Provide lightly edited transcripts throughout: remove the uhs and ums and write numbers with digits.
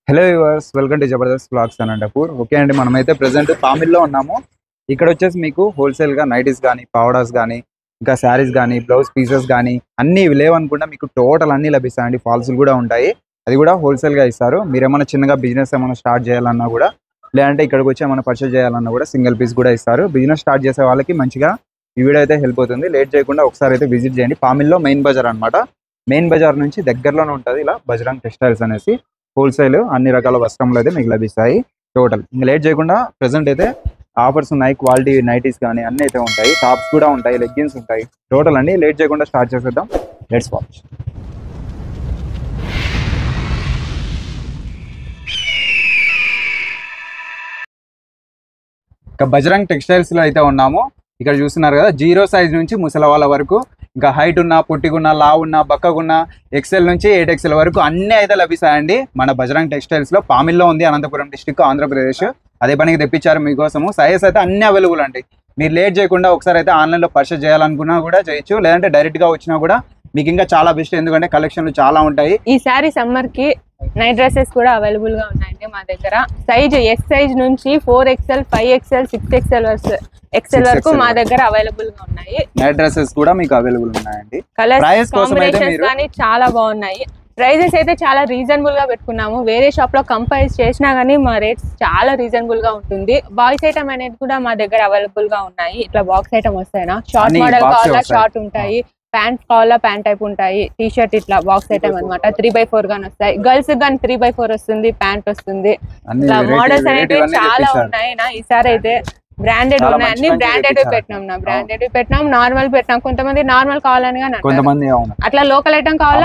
Hello viewers, welcome to Jabardasth blogs Anantapur. Okay అండి, మనమైతే present పామిల్లో ఉన్నాము. ఇక్కడ వచ్చేసి మీకు హోల్సేల్గా నైటీస్ కానీ, పౌడర్స్ కానీ, ఇంకా శారీస్ కానీ, బ్లౌజ్ పీసెస్ కానీ అన్నీ లేవనుకుంటా మీకు టోటల్ అన్నీ లభిస్తాయండి. ఫాల్స్లు కూడా ఉంటాయి, అది కూడా హోల్సేల్గా ఇస్తారు. మీరు ఏమైనా చిన్నగా బిజినెస్ ఏమైనా స్టార్ట్ చేయాలన్నా కూడా, లేదంటే ఇక్కడికి వచ్చి ఏమైనా పర్చేస్ చేయాలన్నా కూడా సింగిల్ పీస్ కూడా ఇస్తారు. బిజినెస్ స్టార్ట్ చేసే వాళ్ళకి మంచిగా ఈ వీడియో అయితే హెల్ప్ అవుతుంది. లేట్ చేయకుండా ఒకసారి అయితే విజిట్ చేయండి. పామిల్లో మెయిన్ బజార్ అనమాట. మెయిన్ బజార్ నుంచి దగ్గరలోనే ఉంటుంది ఇలా బజరంగ్ టెక్స్టైల్స్ అనేసి. హోల్సేల్ అన్ని రకాల వస్త్రములు అయితే మీకు లభిస్తాయి. టోటల్ ఇంకా లేట్ చేయకుండా ప్రెసెంట్ అయితే ఆఫర్స్ ఉన్నాయి. క్వాలిటీ నైటీస్ కానీ అన్నీ అయితే ఉంటాయి. టాప్స్ కూడా ఉంటాయి, లెగ్గిన్స్ ఉంటాయి. టోటల్ అన్ని లేట్ చేయకుండా స్టార్ట్ చేసేద్దాం. Let's watch. ఇంకా బజరంగ్ టెక్స్టైల్స్ లో అయితే ఉన్నాము. ఇక్కడ చూస్తున్నారు కదా, 0 సైజ్ నుంచి ముసలి వాళ్ళ వరకు, ఇంకా హైట్ ఉన్న, పొట్టిగున్న, లావు ఉన్న, బక్కగున్న, XL నుంచి 8XL వరకు అన్ని అయితే లభిస్తాయండి మన బజరంగ్ టెక్స్టైల్స్ లో. పామిల్లో ఉంది, అనంతపురం డిస్టిక్, ఆంధ్రప్రదేశ్. అదే పనికి తెప్పించారు మీకోసము. సైజెస్ అయితే అన్ని అవైలబుల్ అండి. మీరు లేట్ చేయకుండా ఒకసారి అయితే ఆన్లైన్లో పర్చేస్ చేయాలనుకున్నా కూడా చేయొచ్చు, లేదంటే డైరెక్ట్గా వచ్చినా కూడా మీకు ఇంకా చాలా బెస్ట్. ఎందుకంటే కలెక్షన్లు చాలా ఉంటాయి. ఈసారి సమ్మర్ కి నైట్ డ్రెస్సెస్ కూడా అవైలబుల్ గా ఉన్నాయండి మా దగ్గర. సైజ్ S సైజ్ నుంచి 4XL, 5XL, 6XL వరకు మా దగ్గర అవైలబుల్ గా ఉన్నాయి. నైట్ డ్రెస్సెస్ కూడా మీకు అవైలబుల్ ఉన్నాయండి. కలర్స్ కాంబినేషన్స్ కానీ చాలా బాగున్నాయి. ప్రైజెస్ అయితే చాలా రీజనబుల్ గా పెట్టుకున్నాము. వేరే షాప్ లో కంపేర్ చేసినా గానీ మా రేట్స్ చాలా రీజనబుల్ గా ఉంటుంది. బాయ్స్ ఐటమ్ అనేది కూడా మా దగ్గర అవైలబుల్ గా ఉన్నాయి. ఇట్లా బాక్స్ ఐటమ్ వస్తాయినా, షార్ట్ మోడల్ కావాలా షార్ట్ ఉంటాయి, ప్యాంట్ కావాలా ప్యాంట్ టైప్ ఉంటాయి, టీ షర్ట్ ఇట్లా బాక్స్ ఐటమ్ అనమాట. 3x4 గానీ వస్తాయి. గర్ల్స్ గానీ 3x4 వస్తుంది, ప్యాంట్ వస్తుంది. ఇట్లా మోడల్స్ అనేవి చాలా ఉన్నాయి. ఈసారి అయితే బ్రాండెడ్ ఉన్నాయి, అన్ని బ్రాండెడ్ పెట్టినాం, నార్మల్ పెట్టినాం. కొంతమంది నార్మల్ కావాలని కొంతమంది అట్లా లోకల్ ఐటమ్ కావాలా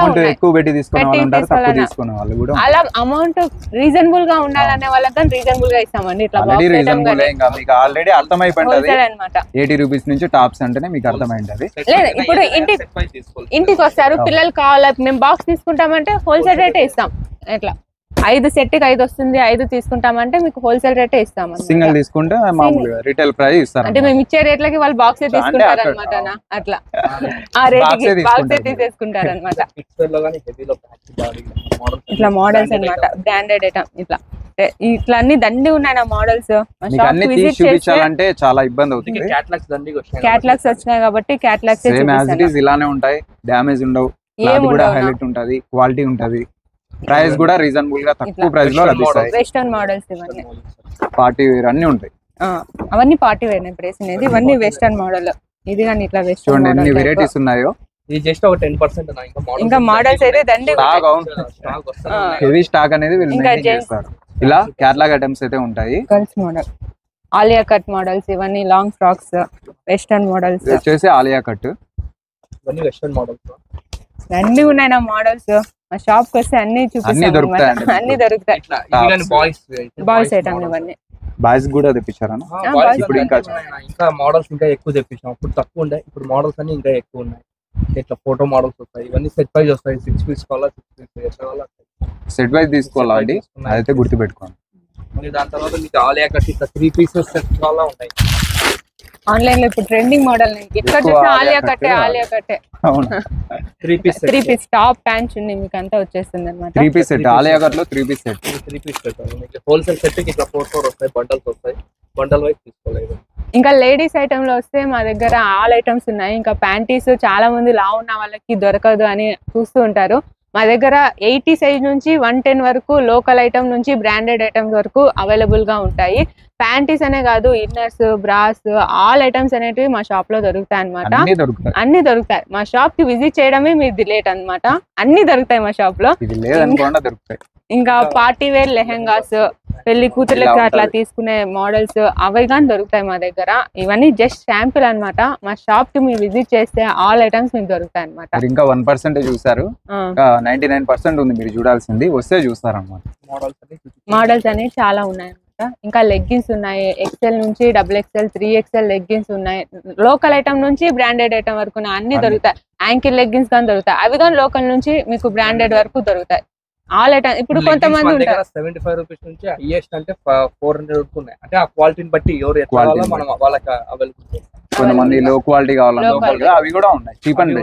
అలా అమౌంట్ రీజనబుల్ గా ఉండాలనే వాళ్ళకి కానీ రీజనబుల్ గా ఇస్తామండి. ఇట్లా ఆల్రెడీ అర్థమైపోయింది అనమాట. 80 రూపీస్ నుంచి టాప్స్ అంటేనే మీకు అర్థమైంటది. లేదు, ఇప్పుడు ఇంటికి వస్తారు, పిల్లలు కావాలా, మేము బాక్స్ తీసుకుంటామంటే హోల్సేల్ రేటే ఇస్తాం. ఇట్లా 5 సెట్కి 5 వస్తుంది, 5 తీసుకుంటామంటే మీకు హోల్సేల్ రేటే ఇస్తాం. సింగిల్ తీసుకుంటే మామూలుగా రిటైల్ ప్రైస్ ఇస్తారు. అంటే మేము ఇచ్చే రేట్లకి వాళ్ళు బాక్స్ తీసుకుంటారు అనమాట. అట్లా ఆ రేట్ బాక్స్ తీసేసుకుంటారు అనమాట. ఇట్లా మోడల్స్ అనమాట, బ్రాండెడ్ ఐటమ్. ఇట్లా అన్ని దండి ఉన్నాయి నా మోడల్స్. చూపించాలంటే చాలా ఇబ్బంది అవుతుంది. క్యాటలాగ్స్ వచ్చినాయి కాబట్టి క్యాటలాగ్స్ ఇలానే ఉంటాయి, డ్యామేజ్ ఉండవు, హైలైట్ ఉంటది, క్వాలిటీ ఉంటది. ప్రైస్ కూడా రీజనబుల్ గా తక్కువ ప్రైస్ లో లభిస్తాయి. వెస్టర్న్ మోడల్స్ ఇవన్నీ పార్టీ వేర్ అన్ని ఉంటాయి. అవన్నీ పార్టీ వేర్ ప్రైస్ అనేది. ఇవన్నీ వెస్టర్న్ మోడల్. ఇది కానీ ఇట్లా వెస్టర్న్ ఎన్ని వెరైటీస్ ఉన్నాయో. ఇది జస్ట్ ఒక 10% ఇంకా మోడల్స్ అయితే దండి హెవీ స్టాక్ అనేది వీళ్ళు మెయింటైన్ చేస్తారు. ఇలా కేటలాగ్ ఐటమ్స్ అయితే ఉంటాయి. Girls model, Alia cut models, ఇవన్నీ లాంగ్ ఫ్రాక్స్, వెస్టర్న్ మోడల్స్. వచ్చేసి ఆలియా కట్, ఇవన్నీ వెస్టర్న్ మోడల్స్ అన్ని ఉన్నాయి నా మోడల్స్. మా షాప్ కి వస్తే అన్ని చూపిస్తాం, అన్ని దొరుకుతాయి. బాయ్స్ ఐటమ్ ఇవన్నీ. బాయ్స్ కూడా తెప్పించారా? ఇప్పుడు ఇంకా మోడల్స్ ఇంకా ఎక్కువ తెప్పించాం. అప్పుడు తక్కువ ఉండే, ఇప్పుడు మోడల్స్ అన్ని ఇంకా ఎక్కువ ఉన్నాయి. ఇట్లా ఫోటో మోడల్స్ వస్తాయి. ఇవన్నీ సెట్ వైజ్ వస్తాయి. 6 పీస్ కావాలా, 6 పీస్ కావాలా, సెట్ వైజ్ తీసుకోవాలా అండి? అదైతే గుర్తు పెట్టుకోండి. మళ్ళీ దాని తర్వాత మీకు ఆలియా కట్ ఇట్లా 3 పీసెస్ సెట్ కావాలా ఉంటాయి. ఆన్లైన్ లో ఇప్పుడు ట్రెండింగ్ మోడల్ ఇక్కడ చూస్తే ఆలియా కట్టే 3 పీస్ టాప్ ప్యాంట్ ఉంది, మీకు అంతా వచ్చేస్తుంది అనమాట. 3 పీస్ సెట్, ఆలియా కట్ లో 3 పీస్ సెట్. హోల్సేల్ సెట్ కి ఇట్లా 4 వస్తాయి, బండల్స్ వస్తాయి. బండల్ వైజ్ తీసుకోలేదు. ఇంకా లేడీస్ ఐటమ్ లో వస్తే మా దగ్గర ఆల్ ఐటమ్స్ ఉన్నాయి. ఇంకా ప్యాంటీస్ చాలా మంది లావు ఉన్న వాళ్ళకి దొరకదు అని చూస్తూ ఉంటారు. మా దగ్గర 80 సైజ్ నుంచి 110 వరకు, లోకల్ ఐటమ్ నుంచి బ్రాండెడ్ ఐటమ్స్ వరకు అవైలబుల్ గా ఉంటాయి. ప్యాంటీస్ అనే కాదు, ఇన్నర్స్, బ్రాస్, ఆల్ ఐటమ్స్ అనేటివి మా షాప్ లో దొరుకుతాయి అనమాట. అన్ని దొరుకుతాయి. మా షాప్ కి విజిట్ చేయడమే మీరు లేట్ అనమాట. అన్ని దొరుకుతాయి మా షాప్ లో. ఇంకా పార్టీ వేర్ లెహెంగాస్, పెళ్లి కూతుర్లకి అట్లా తీసుకునే మోడల్స్ అవి కానీ దొరుకుతాయి మా దగ్గర. ఇవన్నీ జస్ట్ శాంపిల్ అనమాట. మా షాప్ కి మీరు విజిట్ చేస్తే ఆల్ ఐటమ్స్ మీకు దొరుకుతాయి అనమాట. ఇంకా 1% చూసారు, 99% ఉంది మీరు చూడాల్సింది. వస్తే చూస్తారు అనమాట. మోడల్స్ అనేవి చాలా ఉన్నాయి అనమాట. ఇంకా లెగ్గిన్స్ ఉన్నాయి, XL నుంచి XXL, 3XL లెగ్గిన్స్ ఉన్నాయి. లోకల్ ఐటమ్ నుంచి బ్రాండెడ్ ఐటమ్ వరకు అన్ని దొరుకుతాయి. యాంకిల్ లెగ్గిన్స్ కానీ దొరుకుతాయి. అవి కానీ లోకల్ నుంచి మీకు బ్రాండెడ్ వరకు దొరుకుతాయి. All item. ఇప్పుడు కొంతమంది 75 రూపీస్ నుంచి హైయెస్ట్ అంటే 400 వరకు ఉన్నాయి. అంటే ఆ క్వాలిటీని బట్టి ఎవరు ఎట్లా మనం వాళ్ళకి అవైలబుల్. కొంతమంది లో క్వాలిటీ కావాలన్నా అవి కూడా ఉన్నాయి. Cheap and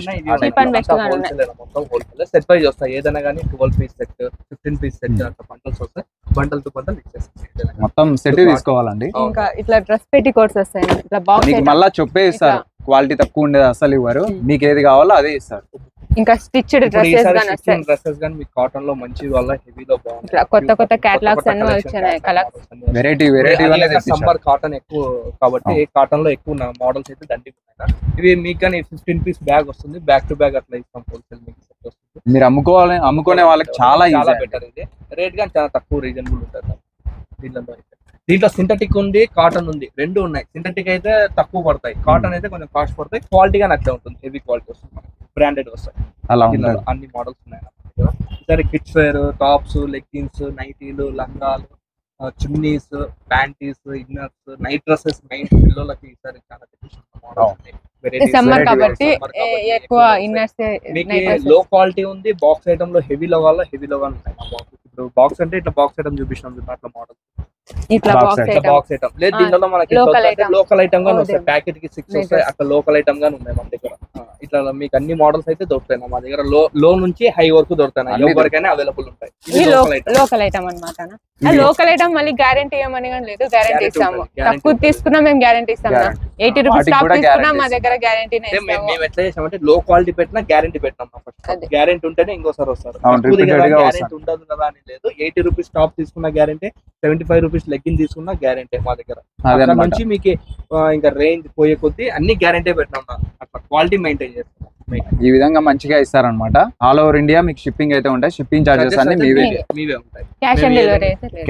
best set wise వస్తాయి. ఏదైనా కానీ 12 పీస్ సెట్, 15 పీస్ సెట్ అట్లా బండల్స్ వస్తాయి. బండల్ టు బండల్ ఇచ్చేస్తాం. మొత్తం సెట్ తీసుకోవాలండి. ఇంకా ఇట్లా డ్రెస్ పెట్టి కోట్స్ వస్తాయి, ఇట్లా బాక్స్ మీకు మళ్ళా చొప్పే ఇస్తారు, క్వాలిటీ తక్కువ ఉండేది అసలు ఇవ్వరు, మీకు ఏది కావాలో అదే ఇస్తారు. ఇంకా స్టిచ్డ్ డ్రెస్సెస్ గాని వస్తాయి. డ్రెస్సెస్ గాని మీకు కాటన్ లో మంచి వల్ల హెవీలో బాగుంటాయి. కొత్త కొత్త కేటలాగ్స్ అన్ని వచ్చాయి, కలర్స్ వెరైటీ సమ్మర్ కాటన్ ఎక్కువ కాబట్టి కాటన్ లో ఎక్కువ మోడల్స్ అయితే దండిగా ఉన్నాయి. ఇవి మీకు కానీ 15 పీస్ బ్యాగ్ వస్తుంది, బ్యాక్ టు బ్యాగ్ అట్లా ఇస్తాం హోల్సేల్ మీకు వస్తుంది. మీరు అమ్ముకునే వాళ్ళకి చాలా బెటర్. ఇది రేట్ కానీ చాలా తక్కువ, రీజనబుల్ ఉంటుంది దీంట్లో సింథటిక్ ఉంది, కాటన్ ఉంది, రెండు ఉన్నాయి. సింథటిక్ అయితే తక్కువ పడతాయి, కాటన్ అయితే కొంచెం కాస్ట్ పడతాయి. క్వాలిటీ గానీ అట్లా ఉంటుంది, హెవీ క్వాలిటీ వస్తుంది, బ్రాండెడ్ వస్తాయి. అలా అన్ని మోడల్స్ ఉన్నాయి. ఈసారి కిడ్స్ వేర్, టాప్స్, లెగ్గిన్స్, నైటీలు, లంగాలు, chunnis, panties, inners, night dresses, night పిల్లలకి ఈసారి చాలా సమ్మర్ కాబట్టి ఎక్కువ ఇన్నర్స్. లో క్వాలిటీ ఉంది, బాక్స్ ఐటమ్ లో హెవీలో వాళ్ళు హెవీలో ఉంటాయి. ఇప్పుడు బాక్స్ అంటే ఇట్లా బాక్స్ ఐటమ్ చూపిస్తాం అట్లా మోడల్, ఇట్లా బాక్స్ ఐటమ్ లేదు. దీంట్లో మనకి లోకల్ ఐటమ్ గానీ వస్తాయి, ప్యాకెట్ కి 6 వస్తాయి, అక్కడ లోకల్ ఐటమ్ గానీ ఉన్నాయి మన దగ్గర. ఇట్లా మీకు అన్ని మోడల్స్ అయితే దొరుకుతాయి మా దగ్గర, లో నుంచి హై వరకు దొరుకుతాయి, ఎవరికైనా అవైలబుల్ ఉంటాయి. లోకల్ ఐటమ్ అన్నమాట. లోకల్ ఐటమ్ మళ్ళీ గ్యారంటీ ఏమని లేదు, గ్యారంటీ ఇస్తాము. తక్కువ తీసుకున్నా మేము గ్యారంటీ ఇస్తాము. 80 రూపీస్ టాప్ తీసుకున్నా మా దగ్గర గ్యారంటీ. మేము ఎట్లా చేసామంటే లో క్వాలిటీ పెట్టినా గ్యారంటీ పెట్టాం. గ్యారంటీ ఉంటేనే ఇంకోసారి వస్తారు. గ్యారంటీ ఉండదు కదా అని లేదు. 80 రూపీస్ టాప్ తీసుకున్న గ్యారంటీ, 75 రూపీస్ లెగ్గిన్ తీసుకున్న గ్యారంటీ మా దగ్గర. అక్కడ నుంచి మీకు ఇంకా రేంజ్ పోయే కొద్దీ అన్ని గ్యారంటీ పెట్టినాం. అట్లా క్వాలిటీ మెయింటైన్ చేస్తాం. ఈ విధంగా మంచిగా ఇస్తారన్నమాట. ఆల్ ఓవర్ ఇండియా మీకు షిప్పింగ్ అయితే ఉంటాయి. షిప్పింగ్ చార్జెస్ అన్ని మీవే ఉంటాయి. Cash on delivery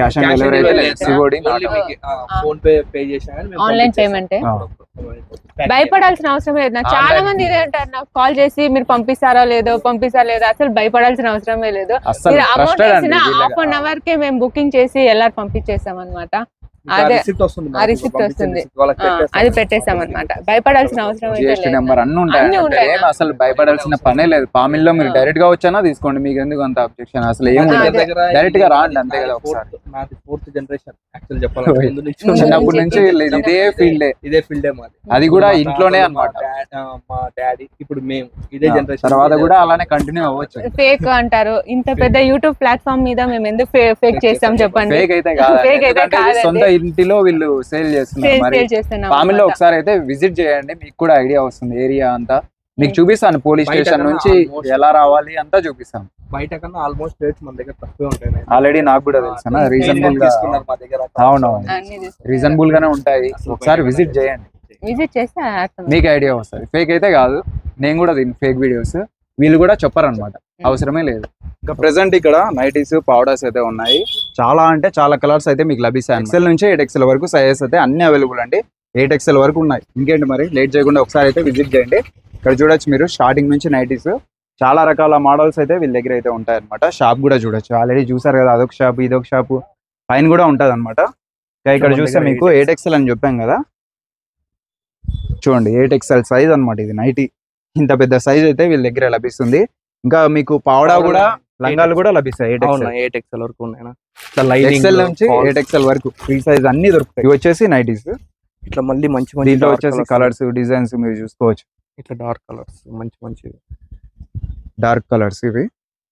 PhonePe చేసినా ఆన్లైన్ పేమెంట్. భయపడాల్సిన అవసరం లేదు. నాకు చాలా మంది ఇదే అంటారు, నాకు కాల్ చేసి మీరు పంపిస్తారో లేదో అసలు భయపడాల్సిన అవసరమే లేదు. అమౌంట్ వేసిన హాఫ్ అన్ అవర్ కే మేము బుకింగ్ చేసి ఎలా పంపించేస్తాం అనమాట. అదే రిసిప్ట్ వస్తుంది, అది పెట్టేస్తాం అనమాట. భయపడాల్సిన అవసరం నెంబర్ అన్ని ఉంటాయి. అసలు భయపడాల్సిన పనే లేదు. పామిల్లో మీరు డైరెక్ట్ గా వచ్చానా తీసుకోండి, మీకు ఎందుకు అంత అబ్జెక్షన్ అసలు ఏం డైరెక్ట్ గా రాండి అంతే కదా. ఒకసారి నాది 4th జనరేషన్ యాక్చువల్ చెప్పాలంటే, చిన్నప్పటి నుంచి ఇదే ఫీల్డే మాది. అది కూడా ఇంట్లోనే అన్నమాట. మా డాడీ, ఇప్పుడు మేము ఇదే జనరేషన్. తర్వాత కూడా అలానే కంటిన్యూ అవ్వచ్చు. ఫేక్ అంటారు, ఇంత పెద్ద యూట్యూబ్ ప్లాట్ఫామ్ మీద మేము ఎందుకు ఫేక్ చేస్తాం చెప్పండి. ఫేక్ అయితే కాదు, సొంత ఇంటిలో వీళ్ళు సేల్ చేస్తున్నారు. పామిల్లో ఒకసారి అయితే విజిట్ చేయండి, మీకు కూడా ఐడియా వస్తుంది. ఏరియా అంతా మీకు చూపిస్తాను, పోలీస్ స్టేషన్ నుంచి ఎలా రావాలి అంతా చూపిస్తాను. బయట కన్నా ఆల్మోస్ట్ రేట్స్ మన దగ్గర తక్కువే ఉంటాయి. ఆల్రెడీ నాకు కూడా తెలుసు, రీజనబుల్ గా. అవునవును, రీజనబుల్ గానే ఉంటాయి. ఒకసారి విజిట్ చేయండి, విజిట్ చేస్తే మీకు ఐడియా వస్తుంది. ఫేక్ అయితే కాదు, నేను కూడా దీని ఫేక్ వీడియోస్ వీళ్ళు కూడా చెప్పారనమాట, అవసరమే లేదు. ఇంకా ప్రెసెంట్ ఇక్కడ నైటీస్, పౌడర్స్ అయితే ఉన్నాయి. చాలా అంటే చాలా కలర్స్ అయితే మీకు లభిస్తాయి. XL నుంచి 8XL వరకు సైజెస్ అయితే అన్ని అవైలబుల్ అండి. 8XL వరకు ఉన్నాయి. ఇంకేంటి మరి లేట్ చేయకుండా ఒకసారి అయితే విజిట్ చేయండి. ఇక్కడ చూడొచ్చు మీరు, స్టార్టింగ్ నుంచి నైటీస్ చాలా రకాల మోడల్స్ అయితే వీళ్ళ దగ్గర అయితే ఉంటాయి అనమాట. షాప్ కూడా చూడొచ్చు, ఆల్రెడీ చూసారు కదా, అదొక షాప్ ఇదొక షాప్, పైన కూడా ఉంటుంది అనమాట. ఇక్కడ చూస్తే మీకు 8XL అని చెప్పాం కదా, చూడండి 8XL సైజ్ అనమాట. ఇది నైటీ, ఇంత పెద్ద సైజ్ అయితే వీళ్ళ దగ్గర లభిస్తుంది. ఇంకా మీకు పావడా కూడా, లంగాలు కూడా లభిస్తాయి. 8XL వరకు ఉన్నాయి. XL నుంచి 8XL వరకు ఫ్రీ సైజ్ అన్ని దొరుకుతాయి. ఇవి వచ్చేసి నైటీస్. ఇట్లా మళ్ళీ మంచి దీంట్లో వచ్చేసి కలర్స్, డిజైన్స్ మీరు చూసుకోవచ్చు. ఇట్లా డార్క్ కలర్స్, మంచి డార్క్ కలర్స్. ఇవి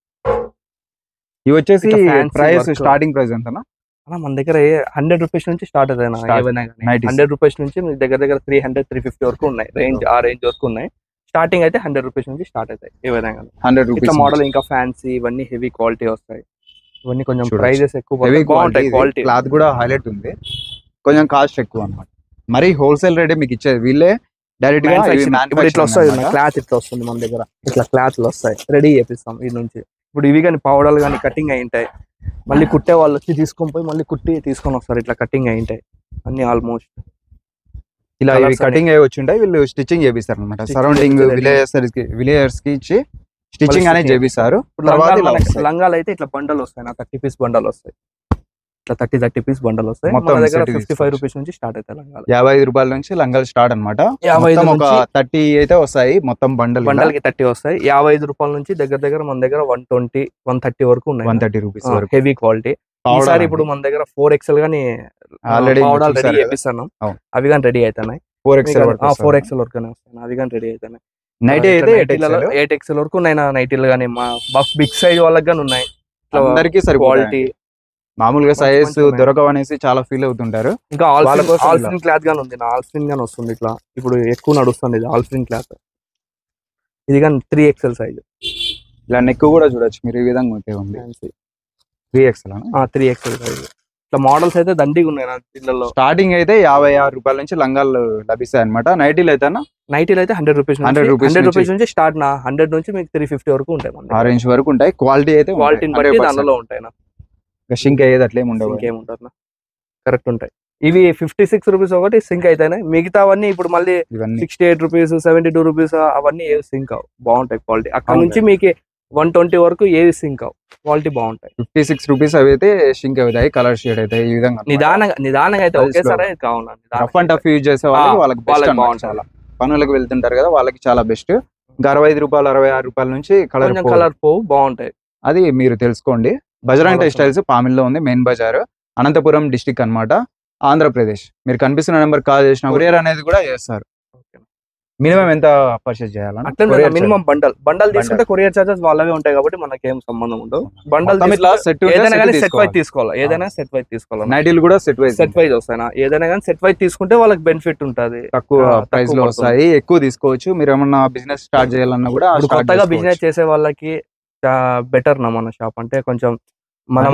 వచ్చేసి ప్రైస్, స్టార్టింగ్ ప్రైస్ ఎంతనా? మన దగ్గర 100 రూపీస్ నుంచి స్టార్ట్ అవుతాయి. 100 రూపీస్ నుంచి మీ దగ్గర 300, 350 వరకు ఉన్నాయి. ఆ రేంజ్ వరకు ఉన్నాయి. స్టార్టింగ్ అయితే 100 రూపీస్ నుంచి స్టార్ట్ అవుతాయి. ఏ విధంగా 100 రూపీస్ మోడల్, ఇంకా ఫ్యాన్సీ, ఇవన్నీ హెవీ క్వాలిటీ వస్తాయి. ఇవన్నీ కొంచెం ప్రైజెస్ ఎక్కువ, బాగుంటాయి. క్వాలిటీ, క్లాత్ కూడా హైలైట్ ఉంది, కొంచెం కాస్ట్ ఎక్కువ అన్నమాట. మరి హోల్సేల్ రేట్ మీకు ఇచ్చేది వీళ్ళే డైరెక్ట్ గా. ఇట్లా వస్తాయి క్లాత్, ఇట్లా వస్తుంది మన దగ్గర. ఇట్లా క్లాత్లు వస్తాయి, రెడీ చేపిస్తాం వీటి నుంచి. ఇప్పుడు ఇవి కానీ పౌడర్లు కానీ కటింగ్ అయి ఉంటాయి. మళ్ళీ కుట్టే వాళ్ళు వచ్చి తీసుకొని పోయి మళ్ళీ కుట్టి తీసుకొని వస్తారు. ఇట్లా కటింగ్ అయి ఉంటాయి అన్ని ఆల్మోస్ట్. ఇలా కటింగ్ అయ్యి వచ్చి ఉంటాయి, వీళ్ళు స్టిచ్చింగ్ చేపిస్తారు అనమాట. సరౌండింగ్ విలేజర్స్ కి ఇచ్చి స్టిచ్చింగ్ అనేది చేపిస్తారు. లంగాలు అయితే ఇట్లా బండలు వస్తాయి, 30 పీస్ బండలు వస్తాయి. ఇట్లా 30 పీస్ బండలు వస్తాయి. మొత్తం 55 రూపీస్ నుంచి స్టార్ట్ అవుతాయి లంగాలు. 55 రూపాయల నుంచి లంగాలు స్టార్ట్ అనమాట. 30 అయితే వస్తాయి మొత్తం బండల్కి 30 వస్తాయి. 55 రూపాయల నుంచి దగ్గర మన దగ్గర 120, 130 వరకు ఉన్నాయి. 130 రూపీస్ వరకు హెవీ క్వాలిటీ. ఈసారి ఇప్పుడు మన దగ్గర 4XL గానీ ఆల్రెడీ రెడీ చేపిస్తున్నాం. అవి కానీ రెడీ అవుతున్నాయి. 4XL వరకు అవి కానీ రెడీ అవుతున్నాయి. నైటీ అయితే 8XL వరకు ఉన్నాయి. నైటీలు కానీ మా బిగ్ సైజ్ వాళ్ళకి కానీ ఉన్నాయి. అందరికీ సరిపోతాయి. క్వాలిటీ మామూలుగా మంచి సైజ్ మంచి ఉన్నాయి. దొరకవు అనేసి చాలా ఫీల్ అవుతుంటారు. ఇంకా వాళ్ళ కోసం ఇలా. ఆల్ఫిన్ క్లాత్ గానీ ఉంది, ఆల్ఫిన్ గానీ వస్తుంది ఇట్లా. ఇప్పుడు ఎక్కువ నడుస్తుంది ఇది ఆల్ఫిన్ క్లాత్. ఇది కానీ 3XL సైజ్. ఇలా నెక్ కూడా చూడొచ్చు మీరు, ఈ విధంగా ఉంటే ఉంది 3XL 3XL సైజ్. ఇట్లా మోడల్స్ అయితే దండిగా ఉన్నాయి నా ఇళ్ళల్లో. స్టార్టింగ్ అయితే 56 రూపాయల నుంచి లంగాలు లభిస్తాయి అనమాట. నైటీలు అయితే నైటీలు అయితే 100 రూపీస్ 100 రూపీస్ నుంచి స్టార్ట్. 100 నుంచి మీకు 350 వరకు ఉంటాయి. ఆ రేంజ్ వరకు ఉంటాయి. క్వాలిటీ అయితే క్వాలిటీని బట్టి దానిలో ఉంటాయి. షింక్ అయ్యేది అట్లేం ఉండవు. ఇంకేముంటుంది కరెక్ట్ ఉంటాయి. ఇవి 56 రూపీస్ ఒకటి సింక్ అయితేనే, మిగతావన్నీ ఇప్పుడు మళ్ళీ ఇవన్నీ 68 రూపీస్ 72 రూపీస్ అవన్నీ ఏవి సింక్ అవు. బాగుంటాయి క్వాలిటీ. అక్కడ అవును. నుంచి మీకు 120 వరకు ఏవి సింక్ అవు. క్వాలిటీ బాగుంటాయి. 56 రూపీస్ అవి అయితే షింక్ అవుతాయి, కలర్ షేడ్ అయితే ఈ విధంగా నిదానంగా అయితే Price ఒకేసారి కావాలి. రఫ్ అండ్ టఫ్ యూజ్ చేసే వాళ్ళకి బెస్ట్ వాళ్ళకి అన్నమాట. బాగుంటుంది. చాలా పనులకు వెళ్తుంటారు కదా, వాళ్ళకి చాలా బెస్ట్. ఇంకా 65 రూపాయలు 66 రూపాయల నుంచి కలర్ కొంచెం కలర్ పోవు బాగుంటాయి. అది మీరు తెలుసుకోండి. బజరంగ్ చాలా టెక్స్టైల్స్ పామిల్లో ఉంది, మెయిన్ బజార్, అనంతపురం డిస్టిక్ అన్నమాట, ఆంధ్రప్రదేశ్. మీరు కనిపిస్తున్న నెంబర్ కాల్ చేసిన కొరియర్ అనేది కూడా చేస్తారు. మినిమం ఎంత పర్చేస్ చేయాలి? అట్లా మినిమం బండల్ తీసుకుంటే కొరియర్ చార్జెస్ వాళ్ళవే ఉంటాయి కాబట్టి మనకేం సంబంధం ఉండదు. బండల్ ఏదైనా కానీ సెట్ వైజ్ తీసుకోవాలి. ఏదైనా సెట్ వైజ్ తీసుకోవాలి. నైటీలు కూడా సెట్ వైజ్ వస్తాయి. ఏదైనా కానీ సెట్ వైజ్ తీసుకుంటే వాళ్ళకి బెనిఫిట్ ఉంటుంది. తక్కువ ప్రైస్ లో వస్తాయి, ఎక్కువ తీసుకోవచ్చు. మీరు ఏమన్నా బిజినెస్ స్టార్ట్ చేయాలన్నా కూడా కొత్తగా బిజినెస్ చేసే వాళ్ళకి బెటర్ నా మన షాప్. అంటే కొంచెం మనం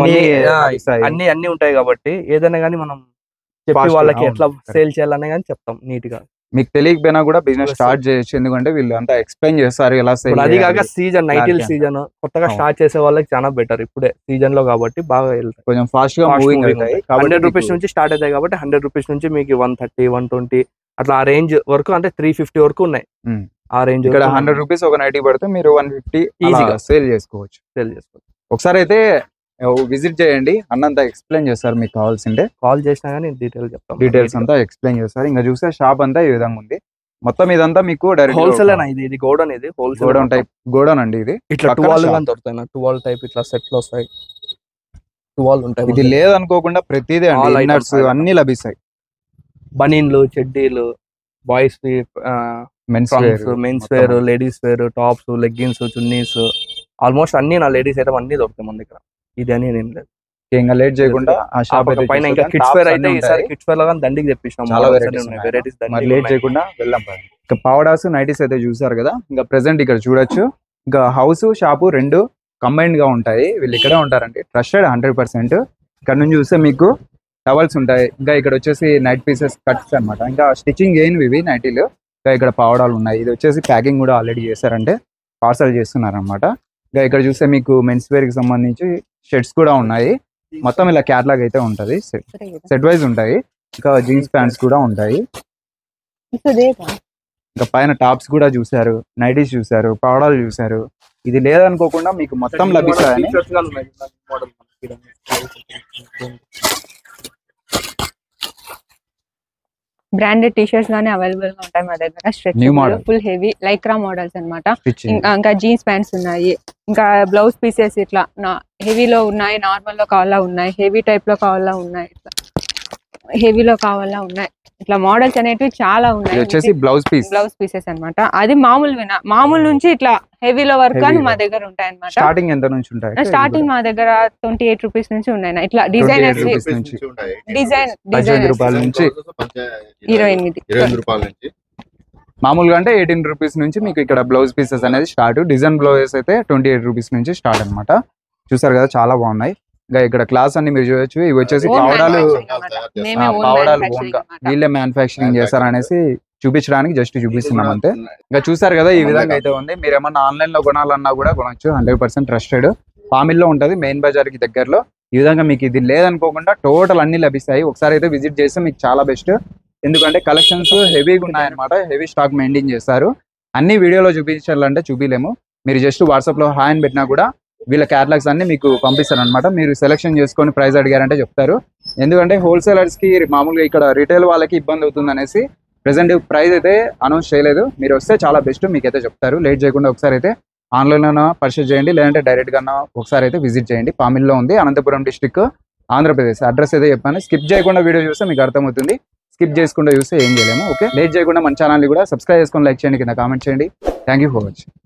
అన్ని ఉంటాయి కాబట్టి ఏదైనా కానీ మనం చెప్పి వాళ్ళకి ఎట్లా సేల్ చేయాలనే కానీ చెప్తాం నీట్ గా. మీకు తెలియకపోయినా కూడా బిజినెస్ స్టార్ట్ చేయొచ్చు, ఎందుకంటే వీళ్ళు అంతా ఎక్స్ప్లెయిన్ చేస్తారు ఎలా సేల్. అది కాక సీజన్ నైటిల్ సీజన్ కొత్తగా స్టార్ట్ చేసే వాళ్ళకి చాలా బెటర్. ఇప్పుడే సీజన్ లో కాబట్టి బాగా వెళ్తాయి, కొంచెం ఫాస్ట్ గా మూవింగ్ అవుతాయి. 100 రూపీస్ నుంచి స్టార్ట్ అవుతాయి కాబట్టి 100 రూపీస్ నుంచి మీకు 130 120 అట్లా ఆ రేంజ్ వరకు, అంటే 350 వరకు ఉన్నాయి. ఆ రేంజ్ ఇక్కడ 100 రూపీస్ ఒక నైటీ పడితే మీరు 150 ఈజీగా సేల్ చేసుకోవచ్చు. ఒకసారి అయితే విజిట్ చేయండి, అన్నంతా ఎక్స్ప్లెయిన్ చేస్తారు. మీకు కావాల్సిందే కాల్ చేసినా కానీ డీటెయిల్స్ అంతా ఎక్స్ప్లెయిన్ చేస్తారు. ఇంకా చూస్తే షాప్ అంతా ఈ విధంగా ఉంది. మొత్తం ఇదంతా మీకు డైరెక్ట్ హోల్సేల్ ఇది గోడౌన్. ఇది గోడౌన్ టైప్ గోడౌన్ అండి. ఇది ఇట్లా 12 దొరుకుతాయి. 12 టైప్ ఇట్లా సెట్లు వస్తాయి. 12 ఉంటాయి. ఇది లేదనుకోకుండా ప్రతిదీ అండి, ఇన్నర్స్ అన్ని లభిస్తాయి. బనీన్లు, చెడ్డీలు, boys mens wear, ladies wear, tops, leggings, chunnis, almost అన్ని నా లేడీస్ ఐటమ్ అన్ని దొరుకుతాయి మన దగ్గర. ఇది అని ఏం లేదు. ఇంకా లేట్ చేయకుండా ఆ షాప్ పైన ఇంకా కిడ్స్ వేర్ అయితే ఈసారి కిడ్స్ వేర్ లో దండికి తెప్పించాం. చాలా వెరైటీస్. మరి లేట్ చేయకుండా వెళ్దాం. ఇంకా పౌడాస్ నైటీస్ అయితే చూసారు కదా. ఇంకా ప్రెసెంట్ ఇక్కడ చూడొచ్చు. ఇంకా హౌస్ షాపు రెండు కంబైన్డ్ గా ఉంటాయి. వీళ్ళు ఇక్కడే ఉంటారండి, ట్రస్టెడ్ 100%. ఇక్కడ నుంచి చూస్తే మీకు టవల్స్ ఉంటాయి. ఇంకా ఇక్కడ వచ్చేసి నైట్ పీసెస్ కట్స్ అన్నమాట. ఇంకా స్టిచ్చింగ్ ఏమి ఇవి నైటీలు. ఇంకా ఇక్కడ పౌడాలు ఉన్నాయి. ఇది వచ్చేసి ప్యాకింగ్ కూడా ఆల్రెడీ చేశారంటే పార్సల్ చేస్తున్నారు అనమాట. ఇంకా ఇక్కడ చూస్తే మీకు మెన్స్ వేర్ కి సంబంధించి షర్ట్స్ కూడా ఉన్నాయి. మొత్తం ఇలా క్యాటలాగ్ అయితే ఉంటది, సెట్ వైజ్ ఉంటాయి. ఇంకా జీన్స్ ప్యాంట్స్ కూడా ఉంటాయి. ఇంకా పైన టాప్స్ కూడా చూసారు, నైటీస్ చూసారు, పౌడాలు చూసారు. ఇది లేదనుకోకుండా మీకు మొత్తం లభిస్తాయని. బ్రాండెడ్ టీషర్ట్స్ గానీ అవైలబుల్ గా ఉంటాయి మా దగ్గర. Stretch full heavy Lycra models అన్నమాట. ఇంకా జీన్స్ ప్యాంట్స్ ఉన్నాయి. ఇంకా బ్లౌజ్ పీసెస్ ఇట్లా హెవీలో ఉన్నాయి, నార్మల్ లో కావాలా ఉన్నాయి, హెవీ టైప్ లో కావాలా ఉన్నాయి, ఇట్లా హెవీలో కావాలా ఉన్నాయి. ఇట్లా మోడల్స్ అనేటివి చాలా ఉన్నాయి. వచ్చేసి బ్లౌజ్ పీసెస్ అన్నమాట. అది మామూలు నుంచి ఇట్లా హెవీలో వరకు అని మా దగ్గర ఉంటాయి అన్నమాట. స్టార్టింగ్ ఎంత నుంచి ఉంటాయి? స్టార్టింగ్ మా దగ్గర 28 రూపీస్ నుంచి ఉన్నాయి. ఇట్లా డిజైనర్స్ డిజైన్ రూపాయల నుంచి 28 రూపాయల నుంచి మామూలుగా అంటే 18 రూపీస్ నుంచి మీకు ఇక్కడ బ్లౌజ్ పీసెస్ అనేది స్టార్ట్. డిజైన్ బ్లౌజెస్ అయితే 28 రూపీస్ నుంచి స్టార్ట్ అన్నమాట. చూసారు కదా, చాలా బాగున్నాయి. ఇంకా ఇక్కడ క్లాస్ అన్ని మీరు చూడొచ్చు. ఇవి వచ్చేసి పావడాలు వీళ్ళే మ్యానుఫ్యాక్చరింగ్ చేస్తారనేసి చూపించడానికి జస్ట్ చూపిస్తున్నాం అంతే. ఇంకా చూసారు కదా, ఈ విధంగా అయితే ఉంది. మీరు ఏమన్నా ఆన్లైన్ లో కొనాలన్నా కూడా కొనొచ్చు. 100% ట్రస్టెడ్. పామిల్లో ఉంటది, మెయిన్ బజార్ కి దగ్గరలో. ఈ విధంగా మీకు ఇది లేదనుకోకుండా టోటల్ అన్ని లభిస్తాయి. ఒకసారి అయితే విజిట్ చేస్తే మీకు చాలా బెస్ట్. ఎందుకంటే కలెక్షన్స్ హెవీగా ఉన్నాయన్నమాట. హెవీ స్టాక్ మెయింటైన్ చేస్తారు. అన్ని వీడియోలో చూపించాలంటే చూపిలేము. మీరు జస్ట్ వాట్సాప్ లో హాయ్ అని పెట్టినా కూడా వీళ్ళ క్యాటలాగ్స్ అన్ని మీకు పంపిస్తారు అనమాట. మీరు సెలెక్షన్ చేసుకొని ప్రైస్ అడిగారంటే చెప్తారు. ఎందుకంటే హోల్సేలర్స్ కి మామూలుగా ఇక్కడ రిటైల్ వాళ్ళకి ఇబ్బంది అవుతుంది అనేసి ప్రెసెంట్ ప్రైస్ అయితే అనౌన్స్ చేయలేదు. మీరు వస్తే చాలా బెస్ట్, మీకైతే చెప్తారు. లేట్ చేయకుండా ఒకసారి అయితే ఆన్లైన్లో పర్చేస్ చేయండి, లేదంటే డైరెక్ట్ గా ఒకసారి అయితే విజిట్ చేయండి. పామిల్లో ఉంది, అనంతపురం డిస్టిక్, ఆంధ్రప్రదేశ్. అడ్రస్ అయితే చెప్పాను. స్కిప్ చేయకుండా వీడియో చూస్తే మీకు అర్థమవుతుంది. స్కిప్ చేసుకుంటూ చూస్తే ఏం చేయలేము. ఓకే, లేట్ చేయకుండా మన ఛానల్ కూడా సబ్స్క్రైబ్ చేసుకొని లైక్ చేయండి, కింద కామెంట్ చేయండి. Thank you for watching.